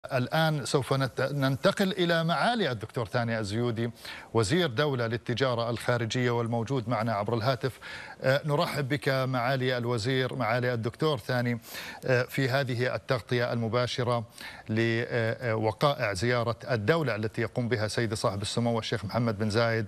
الآن سوف ننتقل إلى معالي الدكتور ثاني الزيودي وزير دولة للتجارة الخارجية والموجود معنا عبر الهاتف. نرحب بك معالي الوزير، معالي الدكتور ثاني، في هذه التغطية المباشرة لوقائع زيارة الدولة التي يقوم بها سيد صاحب السمو الشيخ محمد بن زايد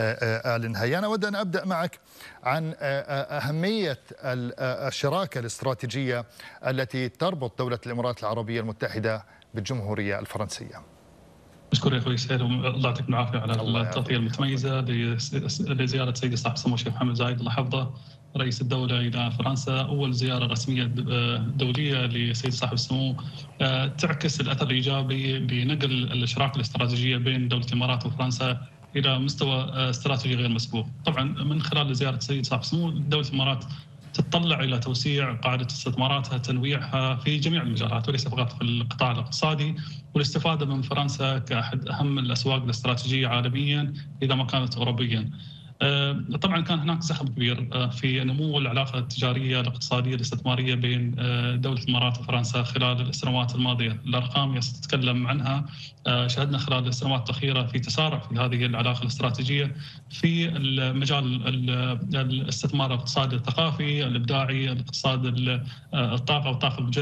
آل نهيان. أود أن أبدأ معك عن أهمية الشراكة الاستراتيجية التي تربط دولة الإمارات العربية المتحدة بالجمهورية الفرنسية. أشكر يا أخوي سهيل، الله يعطيكم العافية على التغطية المتميزة لزيارة سيدي صاحب السمو الشيخ محمد زايد الله يحفظه رئيس الدولة إلى فرنسا، أول زيارة رسمية دولية لسيدي صاحب السمو تعكس الأثر الإيجابي بنقل الشراكة الاستراتيجية بين دولة الإمارات وفرنسا إلى مستوى استراتيجي غير مسبوق. طبعا من خلال زيارة سيدي صاحب السمو دولة الإمارات تتطلع إلى توسيع قاعدة استثماراتها، تنويعها في جميع المجالات وليس فقط في القطاع الاقتصادي، والاستفادة من فرنسا كأحد أهم الأسواق الاستراتيجية عالميا إذا ما كانت أوروبيا. طبعا كان هناك زخم كبير في نمو العلاقة التجارية الاقتصادية الاستثمارية بين دولة الإمارات وفرنسا خلال السنوات الماضية. الأرقام ستتكلم عنها. شهدنا خلال السنوات الأخيرة في تسارع في هذه العلاقة الاستراتيجية في المجال الاستثمار الاقتصادي الثقافي الإبداعي، الاقتصاد الطاقة والطاقة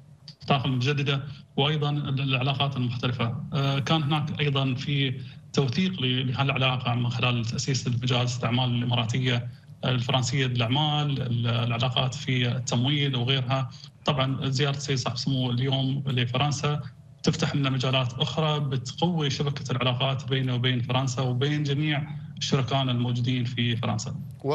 المجددة، وأيضا العلاقات المختلفة. كان هناك أيضا في توثيق لهذه العلاقة من خلال تأسيس مجال الاستعمال الإماراتية الفرنسية للأعمال، العلاقات في التمويل وغيرها. طبعا زيارة السيد صاحب السمو اليوم لفرنسا تفتح لنا مجالات أخرى بتقوي شبكة العلاقات بيننا وبين فرنسا وبين جميع شركائنا الموجودين في فرنسا.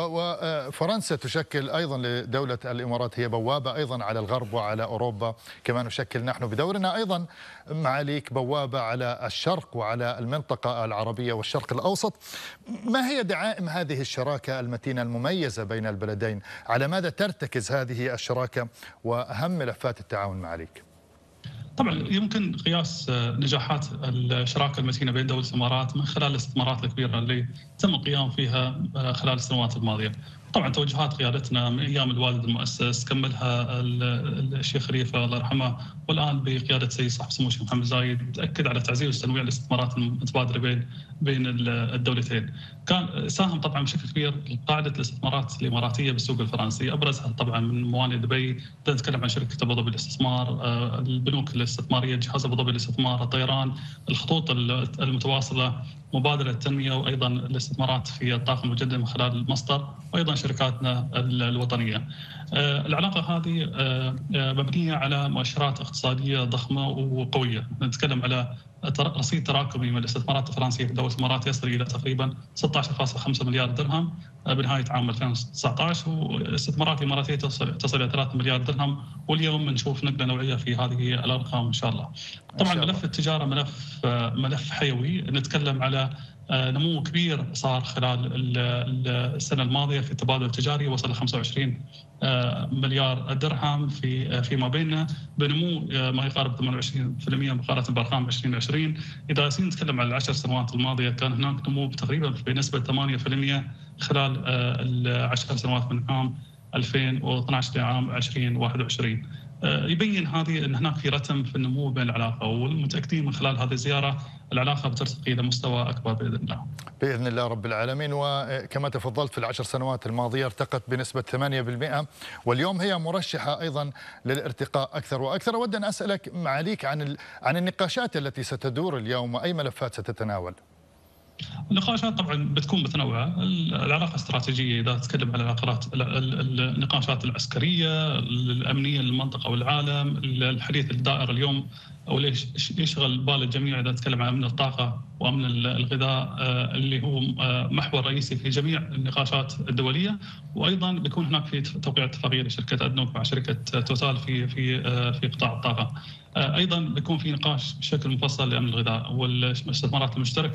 وفرنسا تشكل أيضا لدولة الإمارات هي بوابة أيضا على الغرب وعلى أوروبا، كما نشكل نحن بدورنا أيضا معاليك بوابة على الشرق وعلى المنطقة العربية والشرق الأوسط. ما هي دعائم هذه الشراكة المتينة المميزة بين البلدين؟ على ماذا ترتكز هذه الشراكة وأهم ملفات التعاون معاليك؟ طبعا يمكن قياس نجاحات الشراكه المتينه بين دوله الامارات من خلال الاستثمارات الكبيره اللي تم القيام فيها خلال السنوات الماضيه. طبعا توجهات قيادتنا من ايام الوالد المؤسس كملها الشيخ خليفه الله يرحمه، والان بقياده سيد صاحب السمو الشيخ محمد زايد تاكد على تعزيز وتنويع الاستثمارات المتبادله بين الدولتين. كان ساهم طبعا بشكل كبير قاعده الاستثمارات الاماراتيه بالسوق الفرنسي، ابرزها طبعا من موانئ دبي، نتكلم عن شركه ابو ظبي للاستثمار، البنوك الاستثماريه، جهاز ابو ظبي للاستثمار، الطيران، الخطوط المتواصله، مبادره التنميه، وايضا الاستثمارات في الطاقه المجدده من خلال المصدر، وايضا شركاتنا الوطنيه. العلاقه هذه مبنيه على مؤشرات اقتصاديه ضخمه وقويه، نتكلم على رصيد تراكمي من الاستثمارات الفرنسيه في دوله الامارات يصل الى تقريبا 16.5 مليار درهم بنهايه عام 2019، والاستثمارات الاماراتيه تصل الى 3 مليار درهم، واليوم نشوف نقله نوعيه في هذه الارقام ان شاء الله. طبعا ملف التجاره ملف حيوي، نتكلم على نمو كبير صار خلال السنه الماضيه في التبادل التجاري، وصل ل 25 مليار درهم فيما بيننا، بنمو ما يقارب 28% مقارنه بارقام 2020. اذا نتكلم عن العشر سنوات الماضيه كان هناك نمو تقريبا بنسبه 8% خلال العشر سنوات من عام 2012 لعام 2021. يبين هذه ان هناك في رتم في النمو بين العلاقه، والمتاكدين من خلال هذه الزياره العلاقه بترتقي الى مستوى اكبر باذن الله. باذن الله رب العالمين. وكما تفضلت في العشر سنوات الماضيه ارتقت بنسبه 8%، واليوم هي مرشحه ايضا للارتقاء اكثر واكثر. اود ان اسالك معاليك عن النقاشات التي ستدور اليوم واي ملفات ستتناول. النقاشات طبعا بتكون متنوعه، العلاقه الاستراتيجيه اذا تتكلم على النقاشات العسكريه، الامنيه للمنطقه والعالم، الحديث الدائر اليوم او ليش يشغل بال الجميع اذا تتكلم عن امن الطاقه وامن الغذاء اللي هو محور رئيسي في جميع النقاشات الدوليه. وايضا بيكون هناك في توقيع اتفاقيه لشركه ادنوك مع شركه توتال في قطاع الطاقه. ايضا بيكون في نقاش بشكل مفصل لامن الغذاء والاستثمارات المشتركه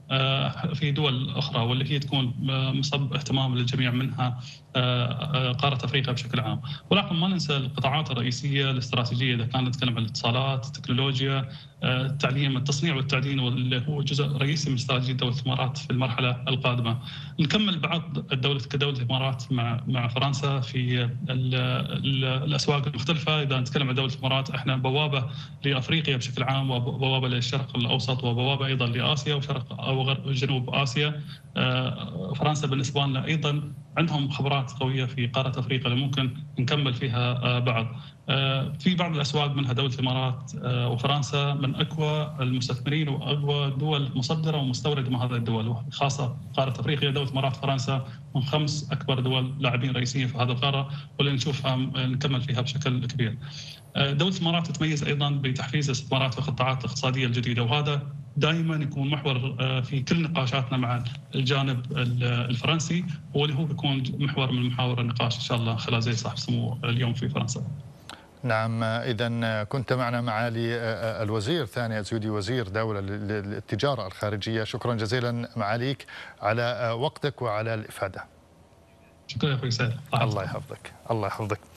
في دول أخرى، واللي هي تكون مصب اهتمام للجميع، منها قارة أفريقيا بشكل عام. ولكن ما ننسى القطاعات الرئيسية الاستراتيجية، إذا كان نتكلم عن الاتصالات، التكنولوجيا، التعليم، التصنيع والتعدين، واللي هو جزء رئيسي من استراتيجية دولة الإمارات في المرحلة القادمة. نكمل بعض كدولة الإمارات مع فرنسا في الأسواق المختلفة. إذا نتكلم عن دولة الإمارات، احنا بوابة لأفريقيا بشكل عام، وبوابة للشرق الأوسط، وبوابة أيضا لآسيا وشرق أو جنوب آسيا. فرنسا بالنسبة لنا أيضا عندهم خبرات قوية في قارة أفريقيا اللي ممكن نكمل فيها بعض. في بعض الأسواق منها دولة الإمارات وفرنسا من أقوى المستثمرين وأقوى دول مصدرة ومستوردة من هذه الدول، خاصة قارة أفريقيا. دولة الإمارات فرنسا من 5 أكبر دول لاعبين رئيسيين في هذه القارة، واللي نشوفها نكمل فيها بشكل كبير. دولة الإمارات تتميز أيضا بتحفيز الاستثمارات في القطاعات الاقتصادية الجديدة، وهذا دائما يكون محور في كل نقاشاتنا مع الجانب الفرنسي، واللي هو بيكون محور من محاور النقاش إن شاء الله خلال زي صاحب السمو اليوم في فرنسا. نعم، إذا كنت معنا معالي الوزير ثاني الزيودي وزير دولة للتجارة الخارجية. شكرا جزيلا معاليك على وقتك وعلى الإفادة. شكرا يا أخوي سعد. الله يحفظك. الله يحفظك.